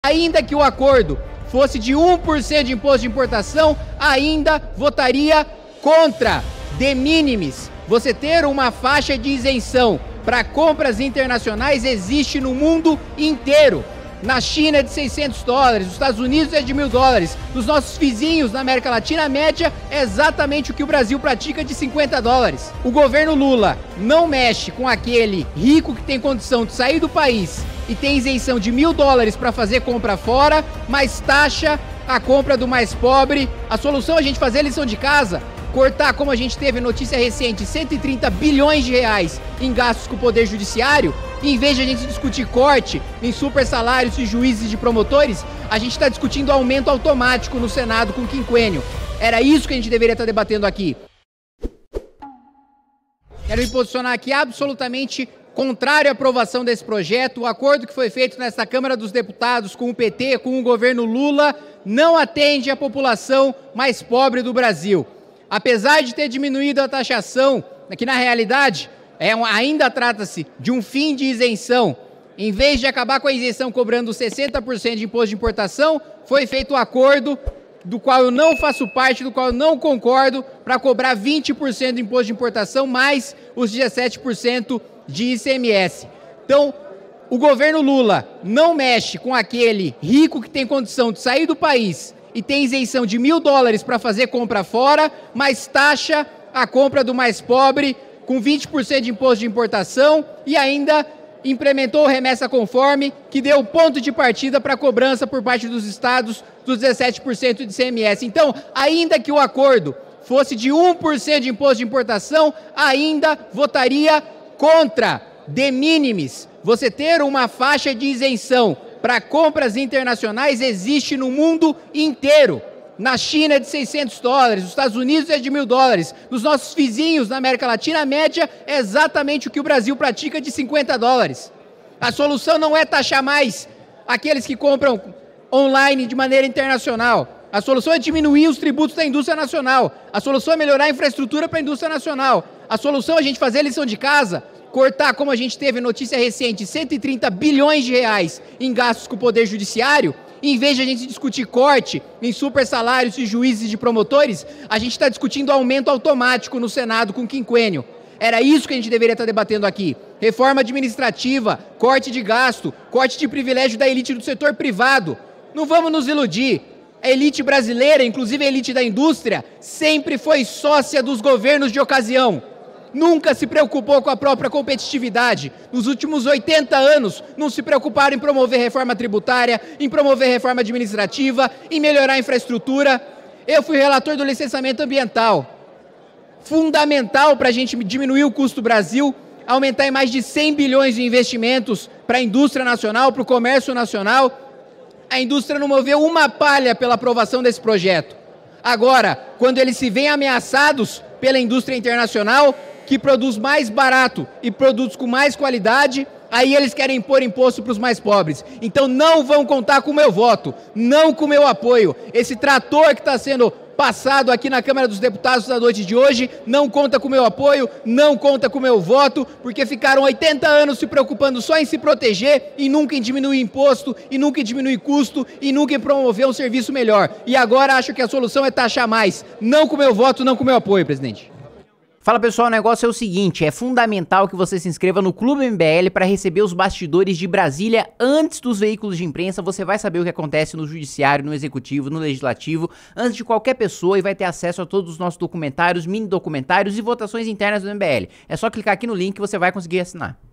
Ainda que o acordo fosse de 1% de imposto de importação, ainda votaria contra. De minimis, você ter uma faixa de isenção para compras internacionais existe no mundo inteiro. Na China é de $600, nos Estados Unidos é de $1.000, nos nossos vizinhos na América Latina a média é exatamente o que o Brasil pratica de $50. O governo Lula não mexe com aquele rico que tem condição de sair do país e tem isenção de $1.000 para fazer compra fora, mas taxa a compra do mais pobre. A solução é a gente fazer a lição de casa, cortar, como a gente teve notícia recente, 130 bilhões de reais em gastos com o Poder Judiciário. Em vez de a gente discutir corte em super salários de juízes e de promotores, a gente está discutindo aumento automático no Senado com quinquênio. Era isso que a gente deveria estar debatendo aqui. Quero me posicionar aqui absolutamente contrário à aprovação desse projeto. O acordo que foi feito nesta Câmara dos Deputados com o PT, com o governo Lula, não atende a população mais pobre do Brasil. Apesar de ter diminuído a taxação, que na realidade ainda trata-se de um fim de isenção, em vez de acabar com a isenção cobrando 60% de imposto de importação, foi feito um acordo do qual eu não faço parte, do qual eu não concordo, para cobrar 20% de imposto de importação mais os 17% de ICMS. Então, o governo Lula não mexe com aquele rico que tem condição de sair do país e tem isenção de $1.000 para fazer compra fora, mas taxa a compra do mais pobre com 20% de imposto de importação e ainda implementou remessa conforme, que deu ponto de partida para a cobrança por parte dos estados dos 17% de ICMS. Então, ainda que o acordo fosse de 1% de imposto de importação, ainda votaria contra. De minimis, você ter uma faixa de isenção para compras internacionais existe no mundo inteiro. Na China é de $600, nos Estados Unidos é de $1.000, nos nossos vizinhos na América Latina a média é exatamente o que o Brasil pratica de $50. A solução não é taxar mais aqueles que compram online de maneira internacional. A solução é diminuir os tributos da indústria nacional. A solução é melhorar a infraestrutura para a indústria nacional. A solução é a gente fazer a lição de casa, cortar, como a gente teve notícia recente, 130 bilhões de reais em gastos com o Poder Judiciário. Em vez de a gente discutir corte em super salários de juízes e de promotores, a gente está discutindo aumento automático no Senado com quinquênio. Era isso que a gente deveria estar debatendo aqui. Reforma administrativa, corte de gasto, corte de privilégio da elite do setor privado. Não vamos nos iludir. A elite brasileira, inclusive a elite da indústria, sempre foi sócia dos governos de ocasião. Nunca se preocupou com a própria competitividade. Nos últimos 80 anos, não se preocuparam em promover reforma tributária, em promover reforma administrativa, em melhorar a infraestrutura. Eu fui relator do licenciamento ambiental. Fundamental para a gente diminuir o custo do Brasil, aumentar em mais de 100 bilhões de investimentos para a indústria nacional, para o comércio nacional. A indústria não moveu uma palha pela aprovação desse projeto. Agora, quando eles se veem ameaçados pela indústria internacional, que produz mais barato e produtos com mais qualidade, aí eles querem impor imposto para os mais pobres. Então não vão contar com o meu voto, não com o meu apoio. Esse trator que está sendo passado aqui na Câmara dos Deputados na noite de hoje não conta com o meu apoio, não conta com o meu voto, porque ficaram 80 anos se preocupando só em se proteger e nunca em diminuir imposto, e nunca em diminuir custo, e nunca em promover um serviço melhor. E agora acho que a solução é taxar mais. Não com o meu voto, não com o meu apoio, presidente. Fala pessoal, o negócio é o seguinte, é fundamental que você se inscreva no Clube MBL para receber os bastidores de Brasília antes dos veículos de imprensa. Você vai saber o que acontece no judiciário, no executivo, no legislativo, antes de qualquer pessoa, e vai ter acesso a todos os nossos documentários, mini documentários e votações internas do MBL. É só clicar aqui no link que você vai conseguir assinar.